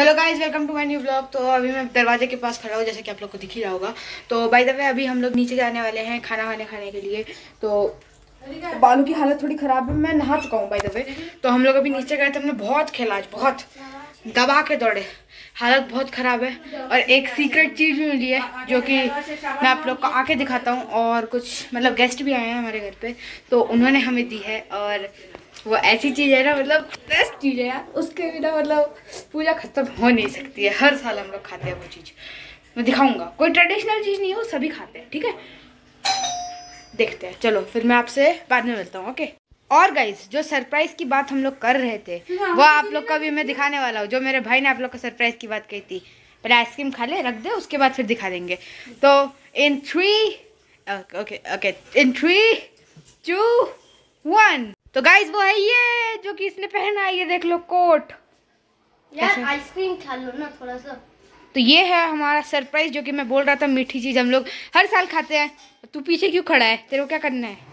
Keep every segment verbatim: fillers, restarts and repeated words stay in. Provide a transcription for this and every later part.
Hello guys, welcome to my new blog. तो अभी मैं दरवाजे के पास खड़ा हूँ, जैसे कि आप लोग को दिख ही रहा होगा। तो बाय द वे अभी हम लोग नीचे जाने वाले हैं खाना वाने खाने के लिए। तो बालों की हालत थोड़ी ख़राब है, मैं नहा चुका हूँ बाय द वे। तो हम लोग अभी नीचे गए थे, हमने बहुत खेला आज, बहुत दबा के दौड़े, हालत बहुत ख़राब है। और एक सीक्रेट चीज़ भी मिली है जो कि मैं आप लोग को आके दिखाता हूँ। और कुछ मतलब गेस्ट भी आए हैं हमारे घर पे, तो उन्होंने हमें दी है। और वो ऐसी चीज़ है ना, मतलब बेस्ट चीज़ है यार, उसके बिना मतलब पूजा खत्म हो नहीं सकती है। हर साल हम लोग खाते हैं वो चीज़, मैं दिखाऊंगा। कोई ट्रेडिशनल चीज़ नहीं है, वो सभी खाते हैं, ठीक है। देखते हैं, चलो फिर मैं आपसे बाद में मिलता हूँ, ओके। और गाइस, जो सरप्राइज की बात हम लोग कर रहे थे वो आप लोग को भी मैं दिखाने वाला हूँ। जो मेरे भाई ने आप लोग को सरप्राइज की बात कही थी, पहले आइसक्रीम खा ले, रख दे, उसके बाद फिर दिखा देंगे। तो in three okay okay in three two one. तो गाइस वो है ये जो कि इसने पहना है, ये देख लो कोट। यार आइसक्रीम खा लो ना थोड़ा सा। तो ये है हमारा सरप्राइज, जो कि मैं बोल रहा था मीठी चीज हम लोग हर साल खाते हैं। तू पीछे क्यों खड़ा है, तेरे को क्या करना है?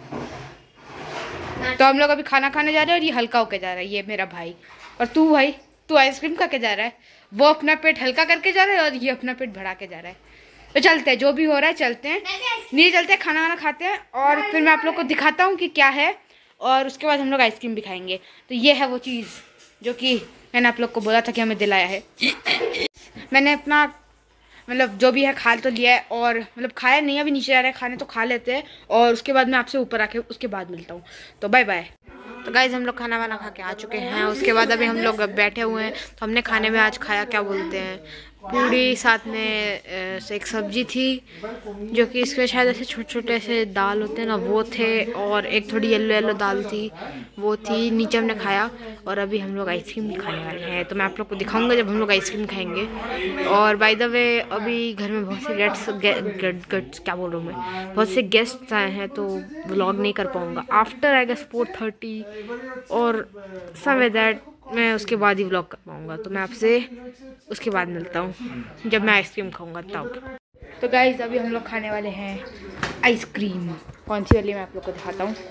तो हम लोग अभी खाना खाने जा रहे हैं और ये हल्का होके जा रहा है, ये मेरा भाई। और तू भाई, तू आइसक्रीम खा के जा रहा है, वो अपना पेट हल्का करके जा रहा है और ये अपना पेट बढ़ा के जा रहा है। तो चलते हैं, जो भी हो रहा है चलते हैं, नीचे चलते हैं, खाना वाना खाते हैं और फिर मैं आप लोग को दिखाता हूँ कि क्या है। और उसके बाद हम लोग आइसक्रीम भी खाएंगे। तो ये है वो चीज़ जो कि मैंने आप लोग को बोला था कि हमें दिलाया है। मैंने अपना मतलब जो भी है खा तो लिया है, और मतलब खाया नहीं, अभी नीचे आ रहा है, खाने तो खा लेते हैं और उसके बाद मैं आपसे ऊपर आके उसके बाद मिलता हूँ। तो बाय बाय। तो गाइज हम लोग खाना वाना खा के आ चुके हैं, उसके बाद अभी हम लोग बैठे हुए हैं। तो हमने खाने में आज खाया, क्या बोलते हैं, पूड़ी, साथ में से एक सब्जी थी जो कि इसके शायद ऐसे छोटे छोटे ऐसे दाल होते हैं ना, वो थे। और एक थोड़ी येलो येलो दाल थी, वो थी। नीचे हमने खाया और अभी हम लोग आइसक्रीम भी खाने वाले हैं। तो मैं आप लोग को दिखाऊंगा जब हम लोग आइसक्रीम खाएंगे। और बाय द वे अभी घर में बहुत से गेट्स क्या बोल रहा हूँ मैं बहुत से गेस्ट आए हैं, तो व्लॉग नहीं कर पाऊँगा। After I guess four thirty और समय दैट मैं उसके बाद ही व्लॉग कर पाऊँगा। तो मैं आपसे उसके बाद मिलता हूँ जब मैं आइसक्रीम खाऊंगा तब। तो गाइस अभी हम लोग खाने वाले हैं आइसक्रीम। कौन सी वाली मैं आप लोग को दिखाता हूँ,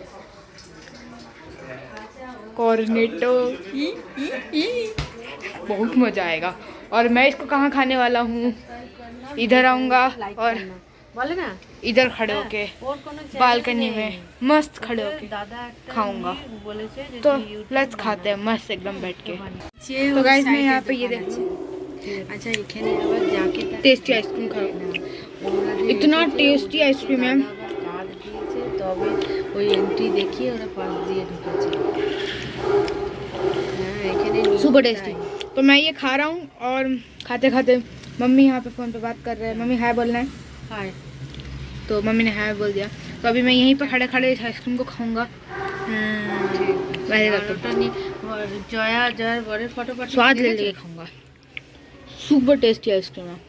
कॉर्नेटो। बहुत मज़ा आएगा। और मैं इसको कहाँ खाने वाला हूँ, इधर आऊँगा और बोले ना इधर खड़े होके बालकनी में मस्त खड़े होके खाऊंगा। तो लेट्स खाते हैं मस्त एकदम बैठ के। तो गाइस मैं यहाँ पे ये देखो, अच्छा এখানে আবার যাকে टेस्टी आइसक्रीम खाओ, इतना टेस्टी आइसक्रीम है। কার্ড দিয়েছে তবে ওই এন্ট্রি দেখিয়ে ওরা পাস দিয়ে ঢুকেছে। হ্যাঁ এখানে सुपर टेस्टी। तो मैं ये खा रहा हूँ और खाते खाते मम्मी यहाँ पे फ़ोन पे बात कर रहे हैं। मम्मी हाय बोलना है, हाय। तो मम्मी ने हाय बोल दिया। तो अभी मैं यहीं पे खड़े खड़े इस आइसक्रीम को खाऊंगा। जया जया बड़े फटाफट स्वाद ले लेके खाऊंगा। सुपर टेस्टी आइसक्रीम है।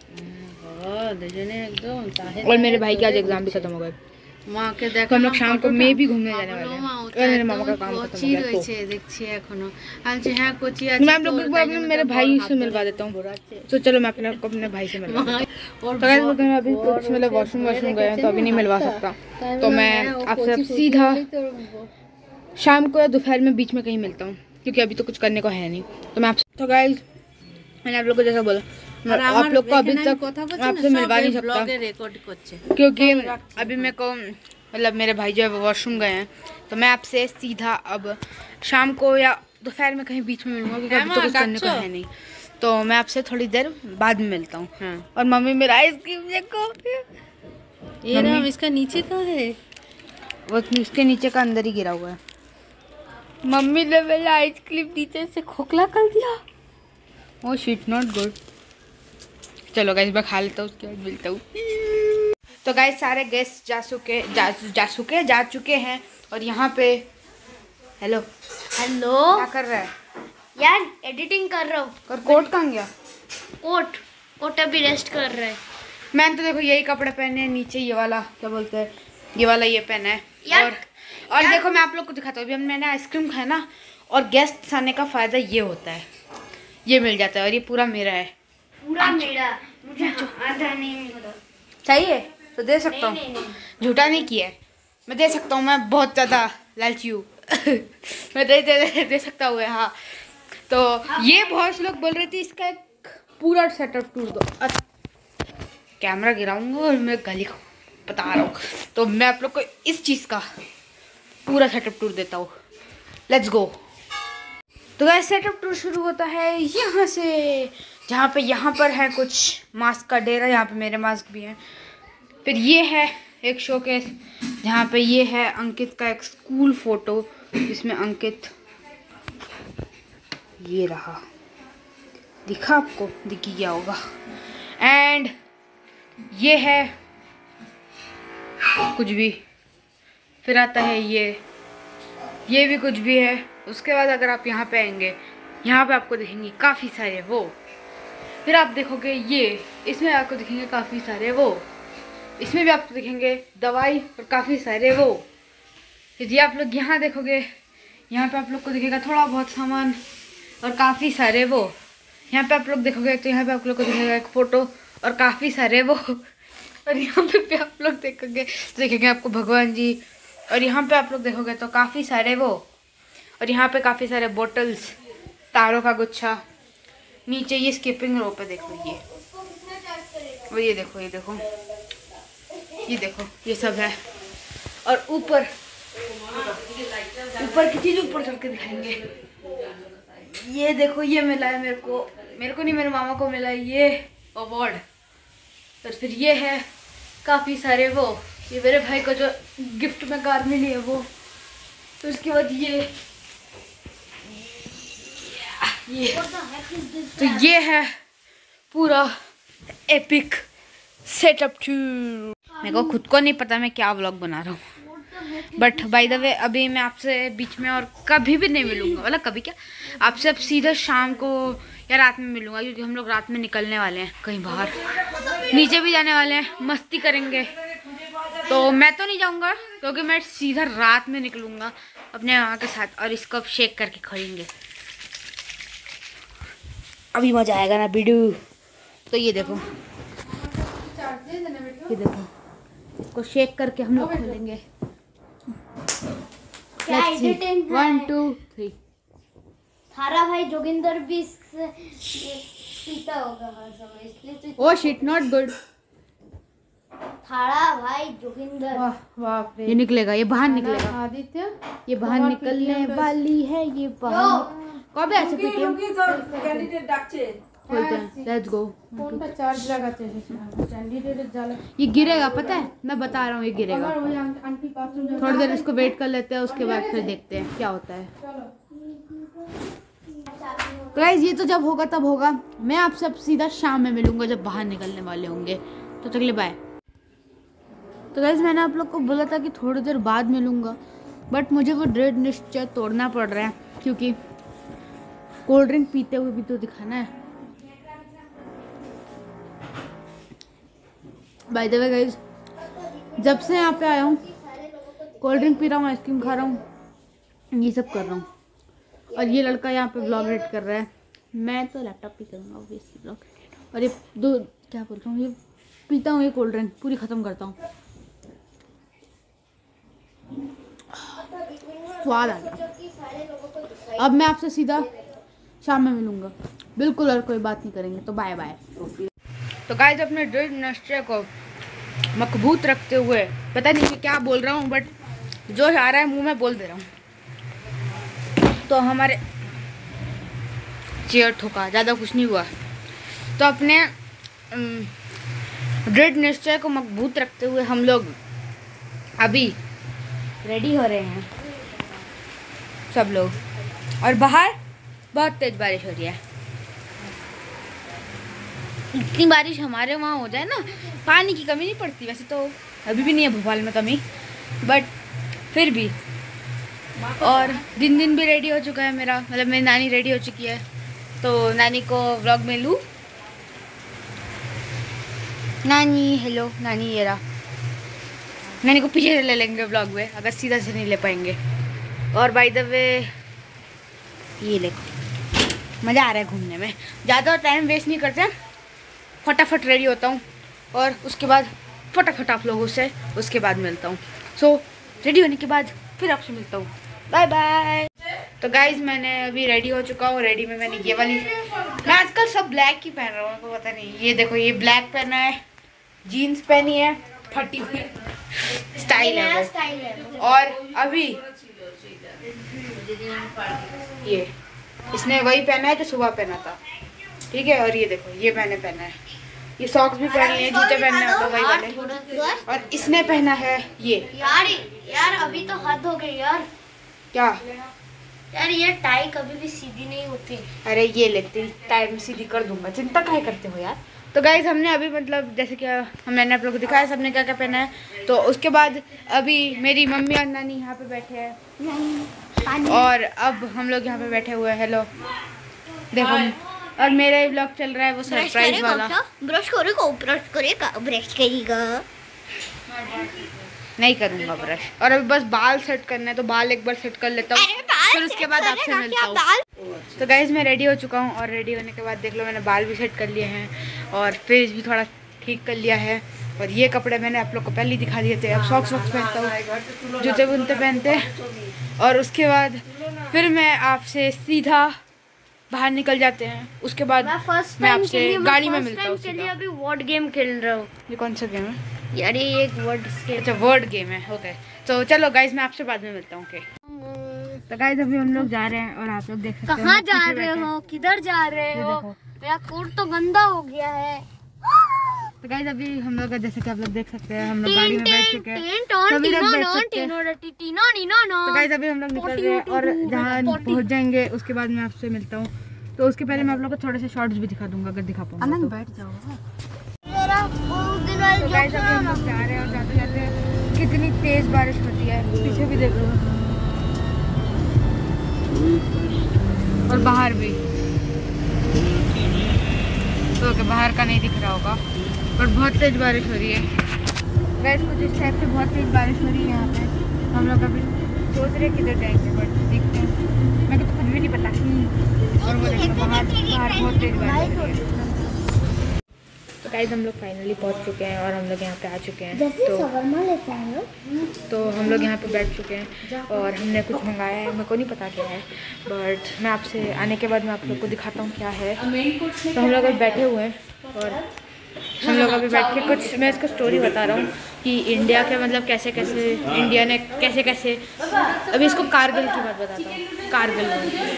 एकदम। और मेरे भाई के आज एग्जाम भी खत्म हो गए, माँ के देखो तो हम लोग शाम को मैं भी घूमने जाने वाले हैं। और मेरे मामा का काम खत्म हो गया तो देखिए एखोनो আচ্ছা হ্যাঁ কোচি আছে। मैं आप लोगों को अपने मेरे भाई से मिलवा देता हूँ। तो चलो मैं अपने आपको अपने भाई से मिलवा देता हूँ। तो गाइस मैं अभी कुछ मतलब वॉशरूम वॉशरूम गए हैं, तो अभी नहीं मिलवा सकता। तो मैं आपसे अब सीधा शाम को या दोपहर में बीच में कहीं मिलता हूँ, क्योंकि अभी तो कुछ करने को है नहीं। तो मैं आपसे तो गाइस मैंने आप लोग को जैसा बोला, आप लोग को अभी तक आपसे मिलवा नहीं सकता, क्योंकि अभी मेरे को मतलब मेरे भाई जो है वो वॉशरूम गए हैं। तो मैं आपसे सीधा अब शाम को या दोपहर में कहीं बीच में मिलूंगा, क्योंकि अभी तो कुछ करने को है नहीं। तो मैं आपसे थोड़ी देर बाद में मिलता हूँ। हाँ। और मम्मी मेरा आइसक्रीम देखो, ये ना इसका नीचे का है, वो इसके नीचे का अंदर ही गिरा हुआ है। मम्मी ने मेरा आइसक्रीम नीचे से खोखला कर दिया। Oh shit, not good. चलो गाइस मैं खा लेता हूँ, उसके बाद मिलता हूँ। तो गाइस सारे गेस्ट जा चुके जा जा चुके जा चुके हैं। और यहाँ पे हेलो हेलो क्या कर रहा है यार? एडिटिंग कर रहा हूँ। और कोट कहाँ गया? कोट कोट अभी रेस्ट कर रहा है। मैंने तो देखो यही कपड़े पहने हैं, नीचे ये वाला क्या बोलते हैं, ये वाला ये पहना है। यार, और और यार, देखो मैं आप लोग को दिखाता हूँ। अभी मैंने आइसक्रीम खाया ना, और गेस्ट आने का फ़ायदा ये होता है, ये मिल जाता है। और ये पूरा मेरा है, पूरा मेरा, मुझे आधा नहीं मिला। चाहिए तो दे सकता हूँ, झूठा नहीं किया है, मैं दे सकता हूँ। मैं बहुत ज़्यादा लालची हूँ। मैं दे, दे दे दे सकता हूँ। हाँ तो ये बहुत लोग बोल रहे थे इसका एक पूरा सेटअप टूर दो। कैमरा गिराऊंगा और मैं गली को बता रहा हूँ। तो मैं आप लोग को इस चीज़ का पूरा सेटअप टूर देता हूँ। Let's go. तो गाइस सेटअप टूर शुरू होता है यहाँ से, जहाँ पे यहाँ पर है कुछ मास्क का डेरा, यहाँ पे मेरे मास्क भी हैं। फिर ये है एक शोकेस जहाँ पे ये है अंकित का एक स्कूल फोटो, जिसमें अंकित ये रहा, दिखा आपको, दिख गया होगा। एंड ये है कुछ भी, फिर आता है ये ये भी कुछ भी है। उसके बाद अगर आप यहाँ पे आएंगे, यहाँ पे आपको दिखेंगे काफ़ी सारे वो, फिर आप देखोगे ये, इसमें आपको दिखेंगे काफ़ी सारे वो, इसमें भी आपको दिखेंगे दवाई और काफ़ी सारे वो। यदि आप लोग यहाँ देखोगे, यहाँ पे आप लोग को दिखेगा थोड़ा बहुत सामान और काफ़ी सारे वो। यहाँ पे आप लोग देखोगे तो यहाँ पे आप लोग को दिखेगा एक फ़ोटो और काफ़ी सारे वो। और यहाँ पे भी आप लोग देखोगे तो देखेंगे आपको भगवान जी। और यहाँ पे आप लोग देखोगे तो काफ़ी सारे वो, और यहाँ पे काफ़ी सारे बोटल्स, तारों का गुच्छा। नीचे ये स्किपिंग रोप पे देखो, ये वो, ये देखो, ये देखो, ये देखो, ये सब है। और ऊपर ऊपर की चीज़ ऊपर चढ़ के दिखाएंगे। ये देखो, ये मिला है मेरे को, मेरे को नहीं, मेरे मामा को मिला है ये अवार्ड। तो फिर ये है काफ़ी सारे वो, ये मेरे भाई को जो गिफ्ट में कार मिली है वो। तो उसके बाद ये ये तो ये है पूरा एपिक सेटअप टूर। मेरे को खुद को नहीं पता मैं क्या व्लॉग बना रहा हूँ, बट बाय द वे अभी मैं आपसे बीच में और कभी भी नहीं मिलूंगा, मतलब कभी क्या, आपसे अब सीधा शाम को या रात में मिलूंगा, क्योंकि हम लोग रात में निकलने वाले हैं कहीं बाहर, नीचे भी जाने वाले हैं, मस्ती करेंगे। तो मैं तो नहीं जाऊंगा क्योंकि मैं सीधा रात में निकलूंगा अपने मामा के साथ, और इसको अब शेक करके खाएंगे। अभी मजा आएगा ना बिडू। तो ये देखो, ये देखो, इसको शेक करके हम लोग खोलेंगे। One two three. थारा भाई जोगिंदर भी पीता होगा हर समय, इसलिए तो ओह शिट, नॉट गुड। थारा भाई जोगिंदर, वाह वाह रे। ये निकलेगा, ये बाहर निकलेगा, आदित्य ये बाहर निकलने वाली है, ये बाहर। कब ऐसे पीटीएम कैंडिडेट डाकছে खोलते हैं। Let's go. फोनটা চার্জ লাগাতে এসেছিলাম, ক্যান্ডিডেটের জ্বালা। ये गिरेगा, पता है, मैं बता रहा हूँ, ये गिरेगा। আবার ওই আন্টি বাথরুম थोड़ी देर इसको वेट कर लेते हैं, उसके बाद फिर देखते हैं क्या होता है। तो गाइस ये तो जब होगा तब होगा, मैं आपसे अब सीधा शाम में मिलूंगा जब बाहर निकलने वाले होंगे। तो चलिए बाय। तो गाइस मैंने आप लोग को बोला था कि थोड़ी देर बाद मिलूंगा, बट मुझे वो दृढ़ निश्चय तोड़ना पड़ रहा है, क्योंकि कोल्ड ड्रिंक पीते हुए भी तो दिखाना है। बाय द वे गाइस, जब से यहाँ पे आया हूँ, कोल्ड ड्रिंक पी रहा हूँ, आइसक्रीम खा रहा हूँ, ये सब कर रहा हूँ। और ये लड़का यहाँ पे ब्लॉग एडिट कर रहा है, मैं तो लैपटॉप पे करूँगा ऑब्वियसली ब्लॉग। और ये दो क्या बोल रहा हूँ, ये पीता हूँ, ये कोल्ड ड्रिंक पूरी ख़त्म करता हूँ। स्वाद आ गया। अब मैं आपसे सीधा शाम में मिलूंगा, बिल्कुल, और कोई बात नहीं करेंगे। तो बाय बाय। तो गाइस अपने दृढ़ निश्चय को मजबूत रखते हुए, पता नहीं मैं क्या बोल रहा हूँ, बट जो आ रहा है मुंह में बोल दे रहा हूँ। तो हमारे चेयर ठोका, ज़्यादा कुछ नहीं हुआ। तो अपने दृढ़ निश्चय को मजबूत रखते हुए हम लोग अभी रेडी हो रहे हैं सब लोग, और बाहर बहुत तेज बारिश हो रही है। इतनी बारिश हमारे वहाँ हो जाए ना, पानी की कमी नहीं पड़ती, वैसे तो अभी भी नहीं है भोपाल में कमी, बट फिर भी। और दिन दिन भी रेडी हो चुका है मेरा, मतलब मेरी नानी रेडी हो चुकी है, तो नानी को व्लॉग में लूँ। नानी हेलो, नानी ये रहा, नानी को पीछे से ले लेंगे व्लॉग में, अगर सीधा से नहीं ले पाएंगे। और बाय द वे ये देखो, मज़ा आ रहा है घूमने में, ज़्यादा टाइम वेस्ट नहीं करते, फटाफट रेडी होता हूँ और उसके बाद फटाफट आप लोगों से उसके बाद मिलता हूँ। सो रेडी होने के बाद फिर आपसे मिलता हूँ। Bye bye. तो गाइज मैंने अभी रेडी हो चुका हूँ। रेडी में मैंने ये वाली, मैं आजकल सब ब्लैक ही पहन रहा हूँ, आपको पता नहीं। ये देखो, ये ब्लैक पहना है, जीन्स पहनी है, फटी हुई स्टाइल है वो। स्टाइल है। और अभी ये इसने वही पहना है जो सुबह पहना था, ठीक है। और ये देखो, ये मैंने पहना है, ये सॉक्स भी पहन लिए, जूते पहनने हैं वही वाले। और इसने पहना है ये। यार यार अभी तो हद हो गई यार। क्या यार ये टाई कभी भी सीधी नहीं होती। अरे ये लेते टाइम सीधी कर दूंगा, चिंता काहे करते हो यार। तो गाइज हमने अभी मतलब जैसे कि हम मैंने आप लोगों को दिखाया सबने क्या क्या पहना है। तो उसके बाद अभी मेरी मम्मी और नानी यहाँ पे बैठे हैं और अब हम लोग यहाँ पे बैठे हुए हैं। हेलो देखो, और मेरा ही ब्लॉग चल रहा है वो सरप्राइज वाला। ब्रश करेगा, ब्रश करेगा, ब्रश करेगा। नहीं करूँगा ब्रश। और अभी बस बाल सेट करना है, तो बाल एक बार सेट कर लेता हूँ, फिर उसके बाद आपसे मिलता हूँ। तो गाइज मैं रेडी हो चुका हूँ और रेडी होने के बाद देख लो मैंने बाल भी सेट कर लिए हैं और फेस भी थोड़ा ठीक कर लिया है। और ये कपड़े मैंने आप लोग को पहले ही दिखा दिए थे। अब सॉक्स वॉक्स पहनता हूँ, जूते बुनते पहनते, और उसके बाद फिर मैं आपसे सीधा बाहर निकल जाते हैं। उसके बाद मैं आपसे गाड़ी में मिलता हूँ। अभी वर्ड गेम खेल रहा हूँ। ये कौन सा गेम है यार? ये एक वर्ड अच्छा वर्ड गेम है, ओके। तो चलो गाइज मैं आपसे बाद में मिलता हूँ। ओके तो गाइज अभी हम लोग जा रहे हैं और आप लोग देख सकते हैं कहाँ जा रहे हो, किधर जा रहे हो? मेरा कोट तो गंदा हो गया है। तो गाइज अभी हम लोग जैसे कि आप लोग देख सकते हैं हम लोग गाड़ी में बैठ चुके हैं, सभी लोग बैठ चुके हैं। तो गाइज अभी हम लोग निकल रहे हैं और जहाँ पहुँच जाएंगे उसके बाद मैं आपसे मिलता हूँ। तो उसके पहले मैं आप लोग को थोड़े से शॉर्ट्स भी दिखा दूंगा अगर दिखा पाऊंगा तो। बैठ जाओ। तो गाइस अभी हम लोग जा रहे हैं और जाते जाते कितनी तेज बारिश होती है, पीछे भी देख लो और बाहर भी। तो okay, बाहर का नहीं दिख रहा होगा पर बहुत तेज बारिश हो रही है गाइस। कुछ इस टाइप से बहुत तेज बारिश हो रही है यहाँ पे। हम लोग अभी सोच रहे किधर जाएंगे बट देखते हैं, मेरे को तो कुछ भी नहीं पता। और वो देखो बाहर बाहर बहुत तेज बारिश हो रही है। तो गाइस हम लोग फाइनली पहुंच चुके हैं और हम लोग यहाँ पे आ चुके हैं। तो लेते हैं तो हम लोग यहाँ पे बैठ चुके हैं और हमने कुछ मंगाया है, मेरे को नहीं पता क्या है बट मैं आपसे आने के बाद मैं आप लोग को दिखाता हूँ क्या है। तो हम लोग अभी बैठे हुए हैं और हम लोग अभी बैठ के कुछ मैं इसको स्टोरी बता रहा हूँ कि इंडिया के मतलब कैसे कैसे इंडिया ने कैसे कैसे अभी इसको कारगिल की बात बताता हूँ। कारगिल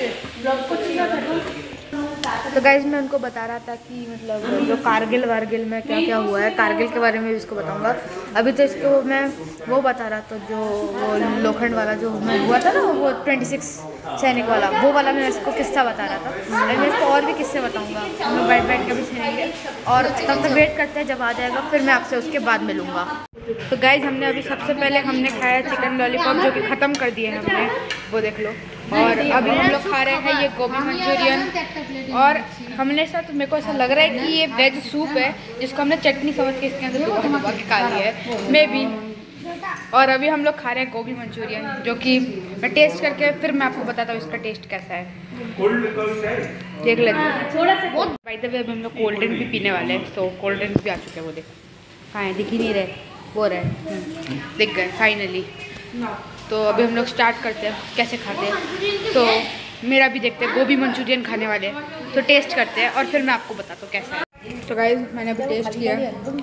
तो गाइज मैं उनको बता रहा था कि मतलब जो कारगिल वारगिल में क्या क्या हुआ है, कारगिल के बारे में भी इसको बताऊंगा। अभी तो इसको मैं वो बता रहा था जो वो लोखंड वाला जो मैं हुआ था ना, वो ट्वेंटी सिक्स सैनिक वाला, वो वाला मैं इसको किस्सा बता रहा था। अभी मैं इसको और भी किस्से बताऊंगा, हम लोग बैठ बैठ के भी सुनेंगे और तब तक वेट करते हैं जब आ जाएगा फिर मैं आपसे उसके बाद मिलूँगा। तो गाइज हमने अभी सबसे पहले हमने खाया चिकन लॉलीपॉप जो कि ख़त्म कर दिए हैं हमने, वो देख लो। और अभी हम लोग खा रहे हैं ये गोभी मंचूरियन और हमने साथ मेरे को ऐसा लग रहा है कि ये वेज सूप है जिसको हमने चटनी समझ के इसके अंदर डुबा डुबा के खा लिया है मे बी। और अभी हम लोग खा रहे हैं गोभी मंचूरियन जो कि मैं टेस्ट करके फिर मैं आपको बताता हूँ इसका टेस्ट कैसा है, देख लेते हैं। बाय द वे अभी हम लोग कोल्ड ड्रिंक भी पीने वाले हैं, तो कोल्ड ड्रिंक भी आ चुके हैं। वो देखो कहाँ है, दिख ही नहीं रहे, वो रहे दिख गए फाइनली। तो अभी हम लोग स्टार्ट करते हैं कैसे खाते हैं। तो मेरा भी देखते हैं, गोभी मंचूरियन खाने वाले हैं तो टेस्ट करते हैं और फिर मैं आपको बताता हूँ कैसा है। तो गाइस मैंने अभी टेस्ट किया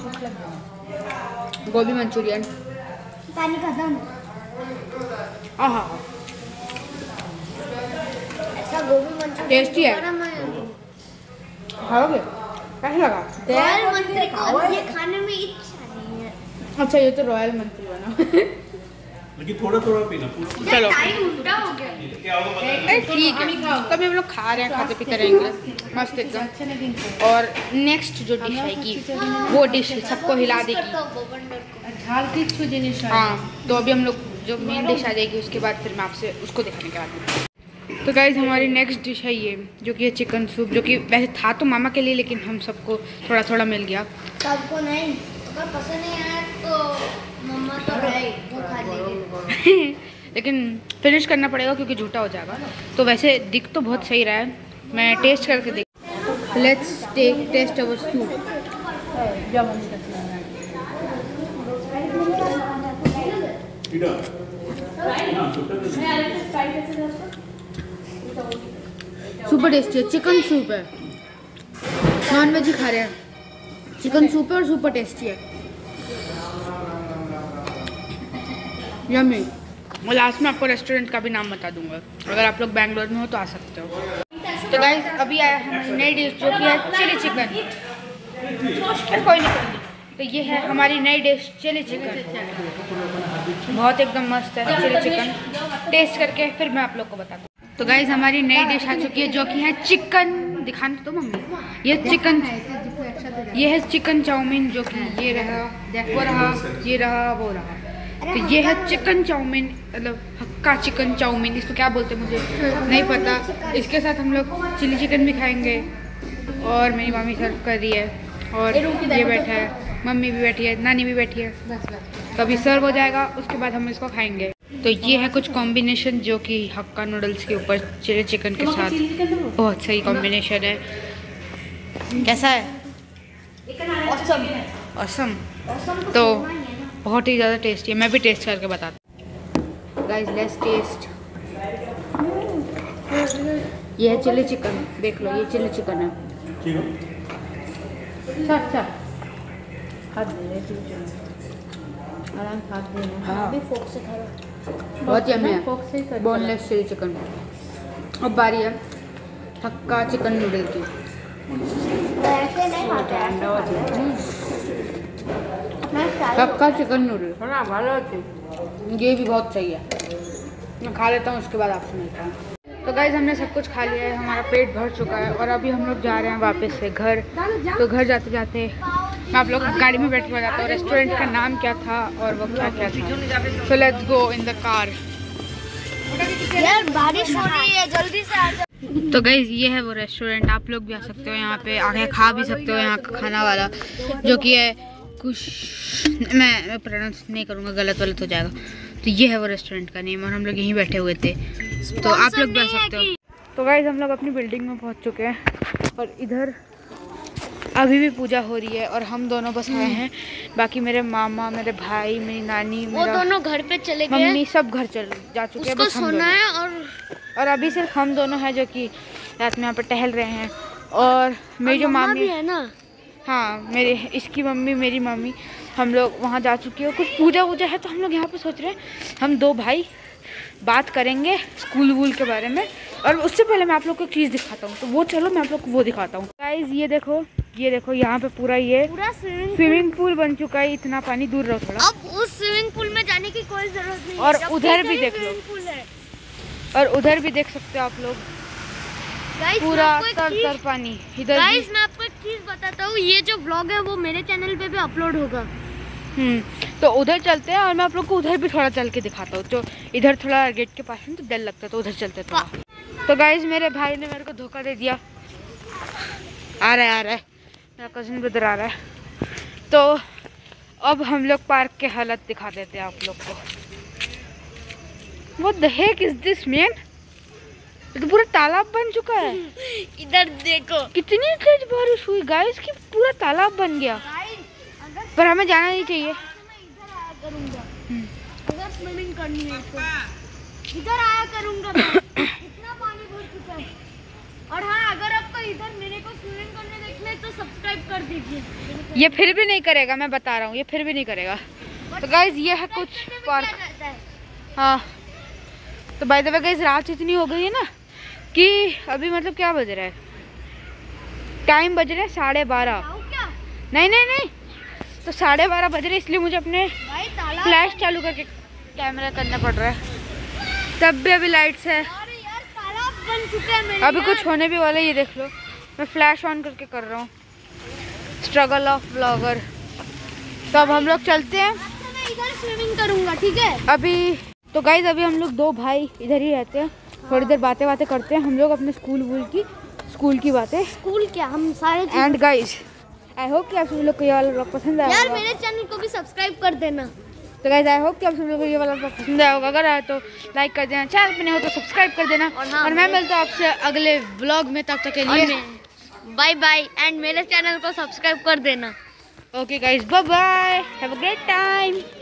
गोभी मंचूरियन, पानी खत्म। आहा ऐसा गोभी मंचूरियन टेस्टी है, खाओगे कैसा लगा? रॉयल मंत्री को ये खाने में इच्छा नहीं है। अच्छा ये तो रॉयल मंत्री बना लेकिन थोड़ा थोड़ा पीना। चलो उल्टा हो गया। ठीक है, तो अभी हम लोग खा रहे हैं, खाते पीते रहेंगे मस्त एकदम। और नेक्स्ट जो डिश आएगी वो डिश सबको हिला देगी। हाँ तो अभी हम लोग जो मेन डिश आ जाएगी उसके बाद फिर मैं आपसे उसको दिखाने के बाद। तो गाइज हमारी नेक्स्ट डिश है ये जो कि है चिकन सूप, जो कि वैसे था तो मामा के लिए लेकिन हम सबको थोड़ा थोड़ा मिल गया। सबको नहीं, अगर पसंद नहीं आया तो मम्मा तो है वो खा लेगी। लेकिन फिनिश करना पड़ेगा क्योंकि झूठा हो जाएगा। तो वैसे दिख तो बहुत सही रहा है, मैं टेस्ट करके देख। Let's take taste our soup. Super tasty है, चिकन सूप है, नॉन वेज ही खा रहे हैं। चिकन सूप है और सुपर टेस्टी है, यम्मी। और लास्ट में आपको रेस्टोरेंट का भी नाम बता दूंगा, अगर आप लोग बैंगलोर में हो तो आ सकते हो। तो गाइस अभी आया है हमारी नई डिश जो कि है चिली चिकन। कोई नहीं, तो ये है हमारी नई डिश चिली चिकन, बहुत एकदम मस्त है चिली चिकन। टेस्ट करके फिर मैं आप लोग को बताता हूँ। तो गाइस हमारी नई डिश आ चुकी है जो कि है चिकन, दिखाने तो मम्मी, ये चिकन, ये है चिकन चाउमीन जो कि ये रहा, वो रहा, ये रहा, वो रहा। तो ये है चिकन चाउमीन, मतलब हक्का चिकन चाउमीन, इसको क्या बोलते हैं मुझे नहीं पता। इसके साथ हम लोग चिली चिकन भी खाएंगे और मेरी मम्मी सर्व कर रही है और ये बैठा है, मम्मी भी बैठी है, नानी भी बैठी है। तो अभी सर्व हो जाएगा, उसके बाद हम इसको खाएंगे। तो ये है कुछ कॉम्बिनेशन जो कि हक्का नूडल्स के ऊपर चिली चिकन के साथ, बहुत सही कॉम्बिनेशन है। कैसा है? Awesome awesome. तो बहुत ही ज़्यादा टेस्टी है, मैं भी टेस्ट करके बताता हूँ। Guys let's taste. ये है चिली चिकन, देख लो, ये चिली चिकन है। अच्छा अच्छा, खा दे आराम खा दे। हाँ अभी फोक से खा लो। बहुत यम्मी है, बोनलेस चिली चिकन। अब बारी है हक्का चिकन नूडल की। ऐसे नहीं खाता हक्का चिकन नूडल ये भी बहुत सही है, मैं खा लेता हूँ उसके बाद आपसे मिलता हूँ। तो गाइज हमने सब कुछ खा लिया है, हमारा पेट भर चुका है और अभी हम लोग जा रहे हैं वापस से घर। तो घर जाते जाते मैं आप लोग गाड़ी में बैठ के बताता हूँ रेस्टोरेंट का नाम क्या था और वो क्या क्या था। So let's go in the car. यार बारिश हो रही है, जल्दी से आ जाओ। तो गाइज ये है वो रेस्टोरेंट, आप लोग भी आ सकते हो यहाँ पे, आके खा भी सकते हो यहाँ का खाना वाला जो कि है कुछ, मैं प्रोनाउंस नहीं करूँगा, गलत वलत हो जाएगा। तो ये है वो रेस्टोरेंट का नेम और हम लोग यहीं बैठे हुए थे, तो आप लोग भी आ सकते हो। तो गाइज हम लोग अपनी बिल्डिंग में पहुँच चुके हैं और इधर अभी भी पूजा हो रही है और हम दोनों बस आए हैं। बाकी मेरे मामा, मेरे भाई, मेरी नानी, वो दोनों घर पे चले गए, मम्मी सब घर चल जा चुके हैं, बस हम दोनों है और और अभी सिर्फ हम दोनों हैं जो कि रात में यहाँ पर टहल रहे हैं। और मेरी जो मामी है ना, हाँ मेरे इसकी मम्मी, मेरी मम्मी, हम लोग वहाँ जा चुके हैं। कुछ पूजा वूजा है तो हम लोग यहाँ पे सोच रहे हैं हम दो भाई बात करेंगे स्कूल वूल के बारे में। और उससे पहले मैं आप लोग को एक चीज़ दिखाता हूँ, तो वो चलो मैं आप लोग को वो दिखाता हूँ। गाइस ये देखो, ये देखो यहाँ पे पूरा ये पूरा स्विमिंग स्विमिंग पूल बन चुका है। इतना पानी दूर रहो थोड़ा। अब उस स्विमिंग पूल में जाने की कोई जरूरत नहीं। और उधर भी देख लो, पूल है और उधर भी देख सकते हो आप लोग, पूरा तर तर पानी इधर। गाइस मैं आपको एक चीज बताता हूँ, ये जो व्लॉग है वो मेरे चैनल पे भी अपलोड होगा। हम्म तो उधर चलते हैं और मैं आप लोग को उधर भी थोड़ा चल के दिखाता हूँ। तो इधर थोड़ा गेट के पास में तो डर लगता है, तो उधर चलते थोड़ा। तो गाइस मेरे भाई ने मेरे को धोखा दे दिया, आ रहा है आ रहा है मेरा कजिन ब्रदर आ रहा है। तो अब हम लोग पार्क के हालत दिखा देते हैं आप लोग को। What the heck is this man? ये तो पूरा तालाब बन चुका है। इधर देखो कितनी तेज बारिश हुई गाइस कि पूरा तालाब बन गया। पर हमें जाना नहीं चाहिए। मैं इधर आया करूंगा, अगर स्विमिंग करनी है तो इधर आया करूंगा मैं। इतना पानी भर चुका है। और हाँ, अगर आपको इधर मेरे को स्विमिंग करने देखना है तो सब्सक्राइब कर दीजिए। ये फिर भी नहीं करेगा, मैं बता रहा हूँ, ये फिर भी नहीं करेगा। तो गाइस ये है कुछ पार्क। हाँ तो बाय द वे गाइस रात इतनी हो गई है ना कि अभी मतलब क्या बज रहा है, टाइम बज रहे हैं साढ़े बारह। नहीं नहीं नहीं तो साढ़े बारह बज रहे, इसलिए मुझे अपने फ्लैश चालू करके कैमरा करना पड़ रहा है। तब भी अभी लाइट्स है, यार तालाब बन चुका है मेरे। अभी कुछ होने भी वाला है। ये देख लो, मैं फ्लैश ऑन करके कर रहा हूँ। Struggle of blogger. तो अब हम लोग चलते हैं, मैं इधर स्विमिंग करूंगा, ठीक है अभी। तो गाइज अभी हम लोग दो भाई इधर ही रहते हैं, थोड़ी देर बातें बातें करते हैं हम लोग अपने स्कूल वूल की स्कूल की बातें। स्कूल क्या, हम सारे एंड गाइज आई होप कि आप सभी लोग को ये वाला ब्लॉग पसंद आया यार होगा। मेरे चैनल को भी सब्सक्राइब कर देना। तो गाइज आई होप कि आप सभी लोग को ये वाला ब्लॉग पसंद आया होगा। अगर आया तो लाइक कर देना, चैनल पे नहीं हो तो सब्सक्राइब कर देना। और, हाँ, और मैं मिलता हूँ आपसे अगले व्लॉग में, तब तक के लिए बाय बाय। एंड मेरे चैनल को सब्सक्राइब कर देना। Okay guys, bye bye, have a great time.